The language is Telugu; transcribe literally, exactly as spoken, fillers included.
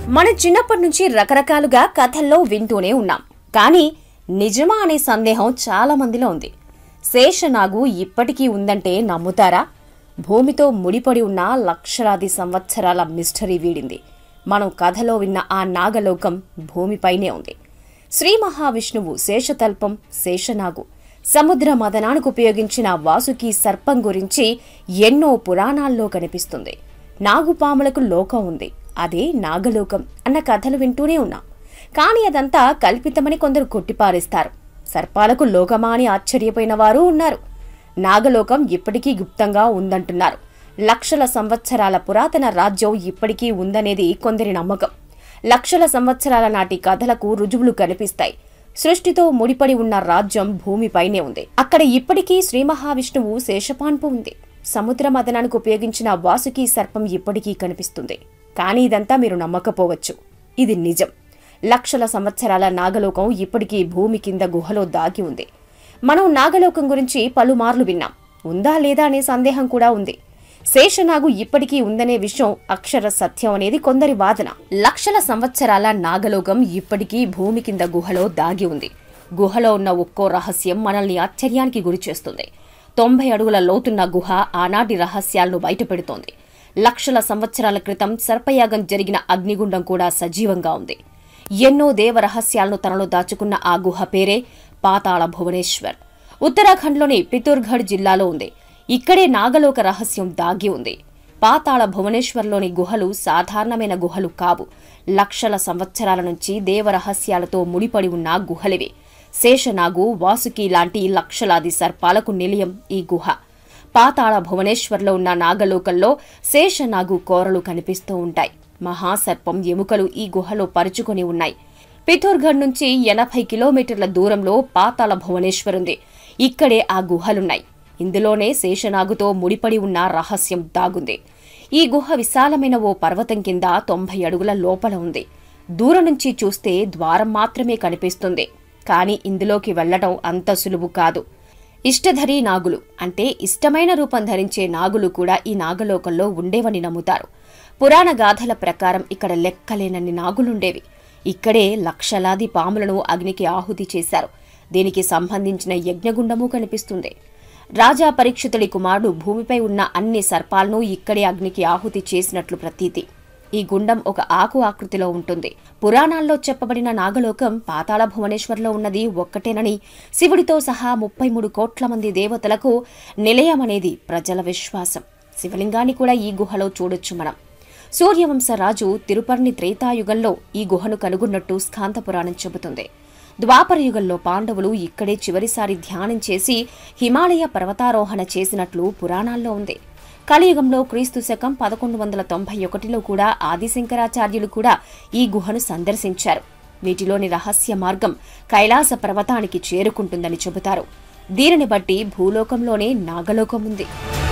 మన చిన్నప్పటి నుంచి రకరకాలుగా కథల్లో వింటూనే ఉన్నాం. కానీ నిజమా అనే సందేహం చాలా మందిలో ఉంది. శేషనాగు ఇప్పటికీ ఉందంటే నమ్ముతారా? భూమితో ముడిపడి ఉన్న లక్షలాది సంవత్సరాల మిస్టరీ వీడింది. మనం కథలో విన్న ఆ నాగలోకం భూమిపైనే ఉంది. శ్రీ మహావిష్ణువు శేషతల్పం, శేషనాగు, సముద్ర మదనానికి ఉపయోగించిన వాసుకి సర్పం గురించి ఎన్నో పురాణాల్లో కనిపిస్తుంది. నాగుపాములకు లోకం ఉంది, అదే నాగలోకం అన్న కథలు వింటూనే ఉన్నాం. కానీ అదంతా కల్పితమని కొందరు కొట్టిపారేస్తారు. సర్పాలకు లోకమా అని ఆశ్చర్యపోయిన వారు ఉన్నారు. నాగలోకం ఇప్పటికీ గుప్తంగా ఉందంటున్నారు. లక్షల సంవత్సరాల పురాతన రాజ్యం ఇప్పటికీ ఉందనేది కొందరి నమ్మకం. లక్షల సంవత్సరాల నాటి కథలకు రుజువులు కనిపిస్తాయి. సృష్టితో ముడిపడి ఉన్న రాజ్యం భూమిపైనే ఉంది. అక్కడ ఇప్పటికీ శ్రీ మహావిష్ణువు శేషపాన్పు ఉంది. సముద్ర మదనానికి ఉపయోగించిన వాసుకి సర్పం ఇప్పటికీ కనిపిస్తుంది. కానీ ఇదంతా మీరు నమ్మకపోవచ్చు, ఇది నిజం. లక్షల సంవత్సరాల నాగలోకం ఇప్పటికీ భూమి కింద గుహలో దాగి ఉంది. మనం నాగలోకం గురించి పలుమార్లు విన్నాం. ఉందా లేదా అనే సందేహం కూడా ఉంది. శేషనాగు ఇప్పటికీ ఉందనే విషయం అక్షర సత్యం అనేది కొందరి వాదన. లక్షల సంవత్సరాల నాగలోకం ఇప్పటికీ భూమి కింద గుహలో దాగి ఉంది. గుహలో ఉన్న ఒక్కో రహస్యం మనల్ని ఆశ్చర్యానికి గురిచేస్తుంది. తొంభై అడుగుల లోతున్న గుహ ఆనాటి రహస్యాలను బయటపెడుతోంది. లక్షల సంవత్సరాల క్రితం సర్పయాగం జరిగిన అగ్నిగుండం కూడా సజీవంగా ఉంది. ఎన్నో దేవ రహస్యాలను తనలో దాచుకున్న ఆ గుహ పేరే పాతాళ భువనేశ్వర్. ఉత్తరాఖండ్లోని పితూర్గఢ్ జిల్లాలో ఉంది. ఇక్కడే నాగలోక రహస్యం దాగి ఉంది. పాతాళ భువనేశ్వర్లోని గుహలు సాధారణమైన గుహలు కావు. లక్షల సంవత్సరాల నుంచి దేవరహస్యాలతో ముడిపడి ఉన్న గుహలివి. శేషనాగు, వాసుకి లాంటి లక్షలాది సర్పాలకు నిలయం ఈ గుహ. పాతాళ భువనేశ్వర్లో ఉన్న నాగలోకంలో శేషనాగు కోరలు కనిపిస్తూ ఉంటాయి. మహాసర్పం ఎముకలు ఈ గుహలో పరుచుకొని ఉన్నాయి. పిథోర్గఢ్ నుంచి ఎనభై కిలోమీటర్ల దూరంలో పాతాళ భువనేశ్వర్ ఉంది. ఇక్కడే ఆ గుహలున్నాయి. ఇందులోనే శేషనాగుతో ముడిపడి ఉన్న రహస్యం దాగుంది. ఈ గుహ విశాలమైన ఓ పర్వతం కింద తొంభై అడుగుల లోపల ఉంది. దూరం నుంచి చూస్తే ద్వారం మాత్రమే కనిపిస్తుంది. కానీ ఇందులోకి వెళ్లడం అంత సులువు కాదు. ఇష్టధరీ నాగులు అంటే ఇష్టమైన రూపం ధరించే నాగులు కూడా ఈ నాగలోకంలో ఉండేవని నమ్ముతారు. పురాణ గాథల ప్రకారం ఇక్కడ లెక్కలేనన్ని నాగులుండేవి. ఇక్కడే లక్షలాది పాములను అగ్నికి ఆహుతి చేశారు. దీనికి సంబంధించిన యజ్ఞగుండము కనిపిస్తుంది. రాజా పరీక్షితుడి కుమారుడు భూమిపై ఉన్న అన్ని సర్పాలను ఇక్కడే అగ్నికి ఆహుతి చేసినట్లు ప్రతీతి. ఈ గుండం ఒక ఆకు ఆకృతిలో ఉంటుంది. పురాణాల్లో చెప్పబడిన నాగలోకం పాతాళ భువనేశ్వర్లో ఉన్నది ఒక్కటేనని, శివుడితో సహా ముప్పై మూడు కోట్ల మంది దేవతలకు నిలయమనేది ప్రజల విశ్వాసం. శివలింగాన్ని కూడా ఈ గుహలో చూడొచ్చు మనం. సూర్యవంశ రాజు తిరుపర్ణి త్రేతాయుగంలో ఈ గుహను కనుగొన్నట్టు స్కాంద పురాణం చెబుతుంది. ద్వాపరయుగంలో పాండవులు ఇక్కడే చివరిసారి ధ్యానం చేసి హిమాలయ పర్వతారోహణ చేసినట్లు పురాణాల్లో ఉంది. కలియుగంలో క్రీస్తు శకం పదకొండు వందల తొంభై ఒకటిలో కూడా ఆదిశంకరాచార్యులు కూడా ఈ గుహను సందర్శించారు. వీటిలోని రహస్య మార్గం కైలాస పర్వతానికి చేరుకుంటుందని చెబుతారు. దీనిని బట్టి భూలోకంలోనే నాగలోకం ఉంది.